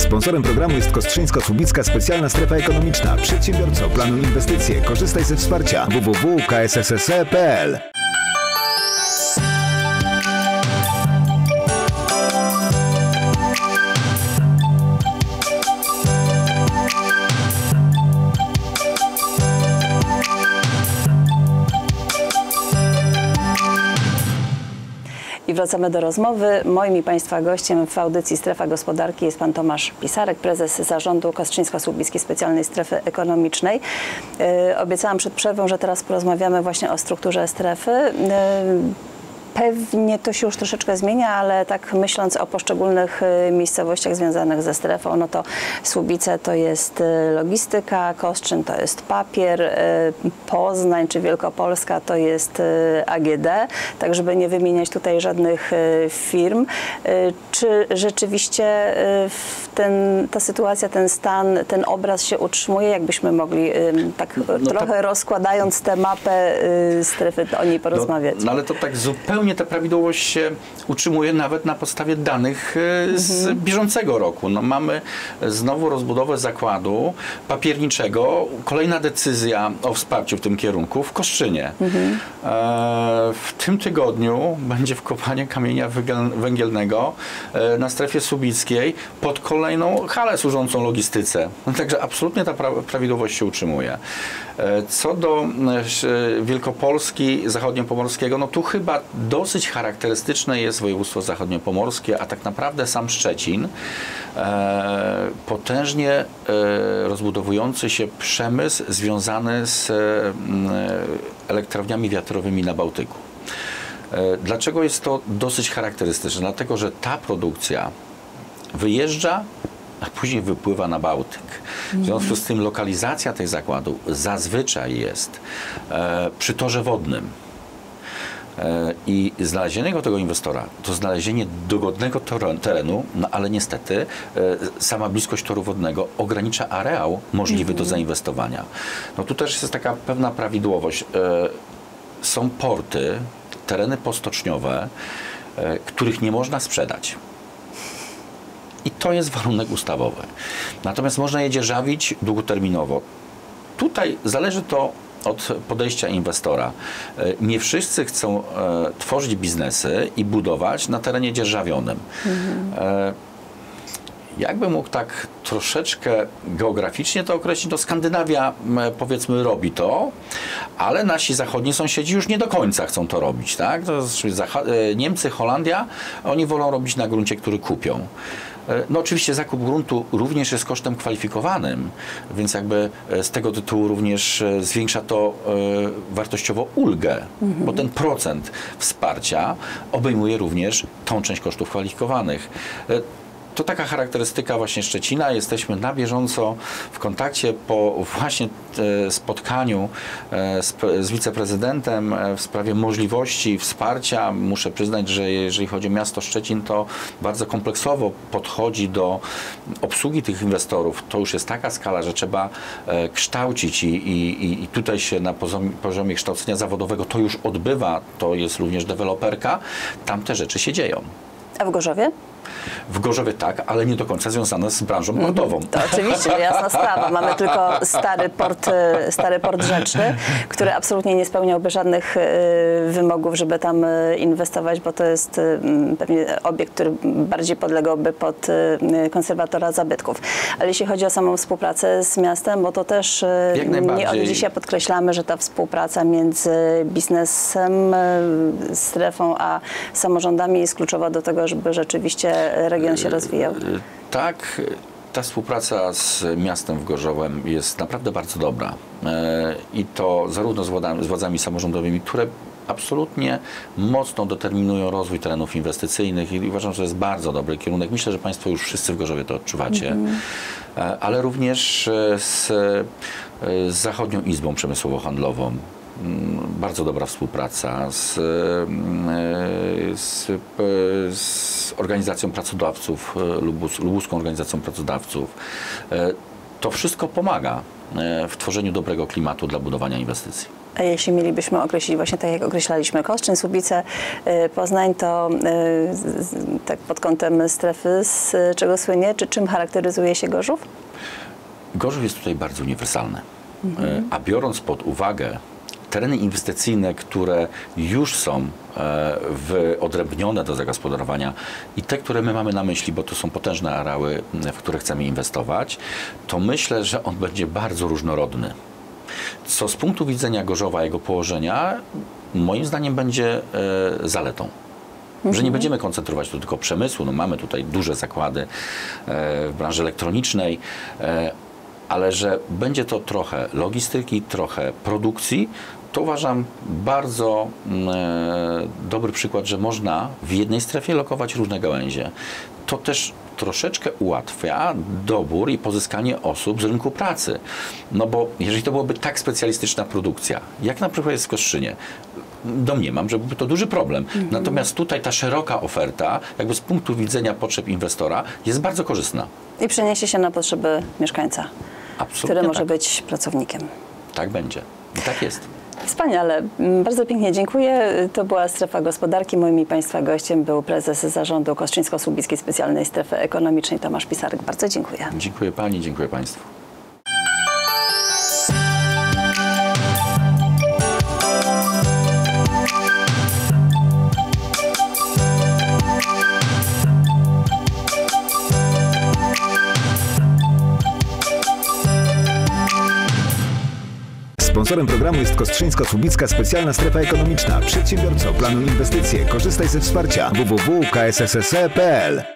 Sponsorem programu jest Kostrzyńsko-Słubicka Specjalna Strefa Ekonomiczna. Przedsiębiorco, planuj inwestycje, korzystaj ze wsparcia www.ksse.pl. I wracamy do rozmowy. Moim i Państwa gościem w audycji Strefa Gospodarki jest Pan Tomasz Pisarek, prezes zarządu Kostrzyńsko-Słubickiej Specjalnej Strefy Ekonomicznej. Obiecałam przed przerwą, że teraz porozmawiamy właśnie o strukturze strefy. Pewnie to się już troszeczkę zmienia, ale tak myśląc o poszczególnych miejscowościach związanych ze strefą, no to Słubice to jest logistyka, Kostrzyn to jest papier, Poznań czy Wielkopolska to jest AGD, tak żeby nie wymieniać tutaj żadnych firm. Czy rzeczywiście ta sytuacja, ten stan, ten obraz się utrzymuje? Jakbyśmy mogli tak trochę rozkładając tę mapę strefy o niej porozmawiać? No ale to tak zupełnie ta prawidłowość się utrzymuje nawet na podstawie danych z bieżącego roku. No, mamy znowu rozbudowę zakładu papierniczego. Kolejna decyzja o wsparciu w tym kierunku w Kostrzynie. W tym tygodniu będzie wkopanie kamienia węgielnego na strefie słubickiej pod kolejną halę służącą logistyce. No, także absolutnie ta prawidłowość się utrzymuje. Co do Wielkopolski, zachodniopomorskiego, no tu chyba dosyć charakterystyczne jest województwo zachodniopomorskie, a tak naprawdę sam Szczecin, potężnie rozbudowujący się przemysł związany z elektrowniami wiatrowymi na Bałtyku. Dlaczego jest to dosyć charakterystyczne? Dlatego, że ta produkcja wyjeżdża, a później wypływa na Bałtyk. W związku z tym lokalizacja tych zakładów zazwyczaj jest przy torze wodnym. I znalezienie tego inwestora to znalezienie dogodnego terenu, no ale niestety sama bliskość toru wodnego ogranicza areał możliwy do zainwestowania. No tu też jest taka pewna prawidłowość. Są porty, tereny postoczniowe, których nie można sprzedać. I to jest warunek ustawowy. Natomiast można je dzierżawić długoterminowo. Tutaj zależy to od podejścia inwestora. Nie wszyscy chcą tworzyć biznesy i budować na terenie dzierżawionym. Jakbym mógł tak troszeczkę geograficznie to określić, to Skandynawia, powiedzmy, robi to, ale nasi zachodni sąsiedzi już nie do końca chcą to robić. Tak? To Niemcy, Holandia, oni wolą robić na gruncie, który kupią. No oczywiście zakup gruntu również jest kosztem kwalifikowanym, więc jakby z tego tytułu również zwiększa to wartościowo ulgę, bo ten procent wsparcia obejmuje również tą część kosztów kwalifikowanych. To taka charakterystyka właśnie Szczecina. Jesteśmy na bieżąco w kontakcie po właśnie spotkaniu z wiceprezydentem w sprawie możliwości wsparcia. Muszę przyznać, że jeżeli chodzi o miasto Szczecin, to bardzo kompleksowo podchodzi do obsługi tych inwestorów. To już jest taka skala, że trzeba kształcić i tutaj się na poziomie kształcenia zawodowego to już odbywa. To jest również deweloperka. Tam te rzeczy się dzieją. A w Gorzowie? W Gorzowie tak, ale nie do końca związane z branżą portową. To oczywiście, jasna sprawa. Mamy tylko stary port rzeczny, który absolutnie nie spełniałby żadnych wymogów, żeby tam inwestować, bo to jest pewnie obiekt, który bardziej podlegałby pod konserwatora zabytków. Ale jeśli chodzi o samą współpracę z miastem, bo to też nie od dzisiaj podkreślamy, że ta współpraca między biznesem, strefą, a samorządami jest kluczowa do tego, żeby rzeczywiście region się rozwijał. Tak, ta współpraca z miastem w Gorzowem jest naprawdę bardzo dobra. I to zarówno z władzami samorządowymi, które absolutnie mocno determinują rozwój terenów inwestycyjnych i uważam, że to jest bardzo dobry kierunek. Myślę, że Państwo już wszyscy w Gorzowie to odczuwacie, ale również z Zachodnią Izbą Przemysłowo-Handlową. Bardzo dobra współpraca z organizacją pracodawców, lubuską organizacją pracodawców. To wszystko pomaga. w tworzeniu dobrego klimatu dla budowania inwestycji. A jeśli mielibyśmy określić właśnie tak, jak określaliśmy Koszczyn, Słubice, Poznań, to tak pod kątem strefy, z czego słynie, czy czym charakteryzuje się Gorzów? Gorzów jest tutaj bardzo uniwersalny, a biorąc pod uwagę tereny inwestycyjne, które już są odrębnione do zagospodarowania i te, które my mamy na myśli, bo to są potężne areały, w które chcemy inwestować, to myślę, że on będzie bardzo różnorodny. Co z punktu widzenia Gorzowa, jego położenia, moim zdaniem będzie zaletą. Że nie będziemy koncentrować tu tylko przemysłu, no mamy tutaj duże zakłady w branży elektronicznej, ale że będzie to trochę logistyki, trochę produkcji, to uważam bardzo dobry przykład, że można w jednej strefie lokować różne gałęzie. To też troszeczkę ułatwia dobór i pozyskanie osób z rynku pracy. No bo jeżeli to byłaby tak specjalistyczna produkcja, jak na przykład jest w Kostrzynie, domniemam, że byłby to duży problem. Natomiast tutaj ta szeroka oferta, jakby z punktu widzenia potrzeb inwestora, jest bardzo korzystna. I przeniesie się na potrzeby mieszkańca, Absolutnie który może tak. być pracownikiem. Tak będzie. I tak jest. Wspaniale. Bardzo pięknie dziękuję. To była Strefa Gospodarki. Moim i Państwa gościem był prezes zarządu Kostrzyńsko-Słubickiej Specjalnej Strefy Ekonomicznej Tomasz Pisarek. Bardzo dziękuję. Dziękuję Pani, dziękuję Państwu. Sponsorem programu jest Kostrzyńsko-Słubicka Specjalna Strefa Ekonomiczna. Przedsiębiorco, planuj inwestycje. Korzystaj ze wsparcia www.ksse.pl